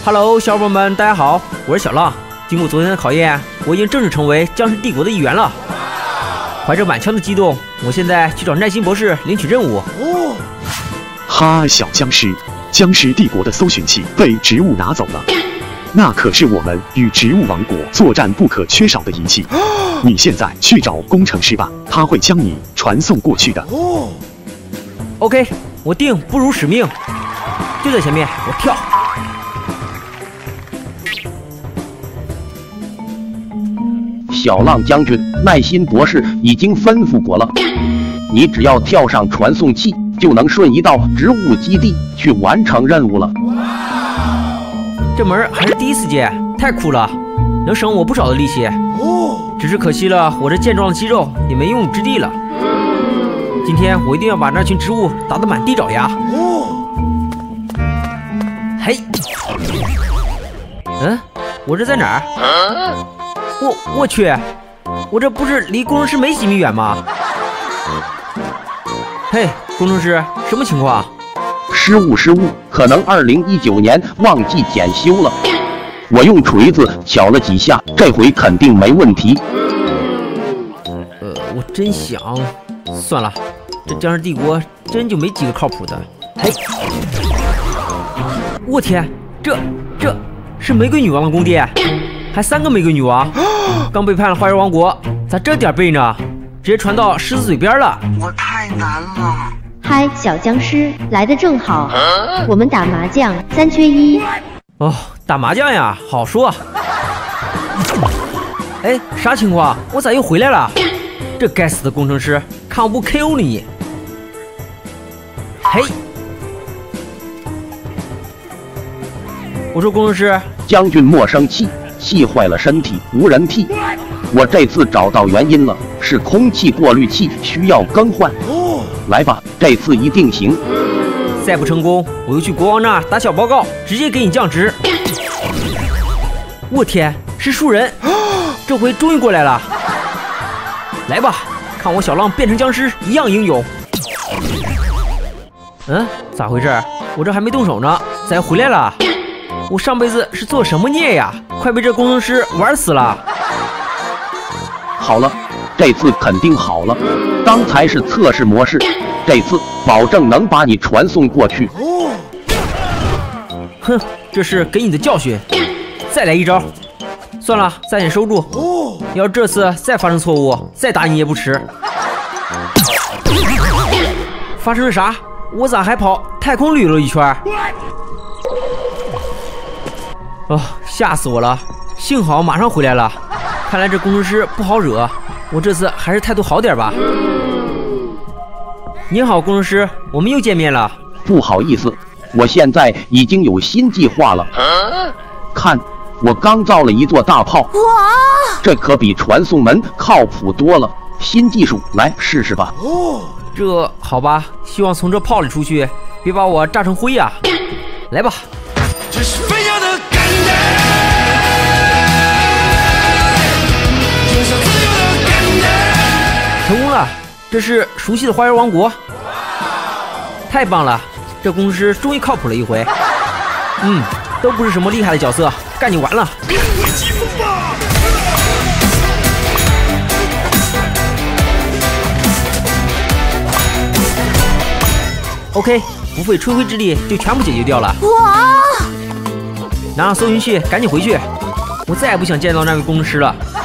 Hello， 小伙伴们，大家好，我是小浪。经过昨天的考验，我已经正式成为僵尸帝国的一员了。怀着满腔的激动，我现在去找耐心博士领取任务。 哈，小僵尸，僵尸帝国的搜寻器被植物拿走了，那可是我们与植物王国作战不可缺少的仪器。你现在去找工程师吧，他会将你传送过去的。 OK， 我定不辱使命，就在前面，我跳。 小浪将军，耐心博士已经吩咐过了，你只要跳上传送器，就能瞬移到植物基地去完成任务了。 这门还是第一次接，太酷了，能省我不少的力气。只是可惜了，我这健壮的肌肉也没用武之地了。今天我一定要把那群植物打得满地找牙。嘿，我这在哪儿？我去，我这不是离工程师没几米远吗？嘿，工程师，什么情况？ 失误，可能2019年忘记检修了。我用锤子敲了几下，这回肯定没问题。 我真想，算了，这僵尸帝国真就没几个靠谱的。嘿，我天，这是玫瑰女王的宫殿，还3个玫瑰女王，刚背叛了花园王国，咋这点背呢？直接传到狮子嘴边了。 我太难了。 嗨，小僵尸来的正好，我们打麻将3缺1。 哦，打麻将呀，好说。哎，啥情况？我咋又回来了？这该死的工程师，看我不 KO 你！嘿，我说工程师， 将军莫生气，气坏了身体无人替。我这次找到原因了，是空气过滤器需要更换。来吧，这次一定行。 再不成功，我就去国王那儿打小报告，直接给你降职。我天，是树人，这回终于过来了。来吧，看我小浪变成僵尸一样英勇。咋回事？我这还没动手呢，咋又回来了？我上辈子是做什么孽呀？快被这工程师玩死了。 好了，这次肯定好了。刚才是测试模式，这次保证能把你传送过去。 哼，这是给你的教训。再来一招。算了，暂且收住。要是这次再发生错误，再打你也不迟。发生了啥？我咋还跑太空旅了一圈？哦，吓死我了！幸好马上回来了。看来这工程师不好惹，我这次还是态度好点吧。你好，工程师，我们又见面了。 不好意思，我现在已经有新计划了。看，我刚造了一座大炮，这可比传送门靠谱多了。新技术，来试试吧。 这好吧，希望从这炮里出去，别把我炸成灰呀。来吧。 这是飞扬的感觉，就像自由的感觉。 成功了，这是熟悉的花园王国。太棒了，这工程师终于靠谱了一回。都不是什么厉害的角色，干你完了。OK， 不费吹灰之力就全部解决掉了。拿上搜寻器，赶紧回去。我再也不想见到那位工程师了。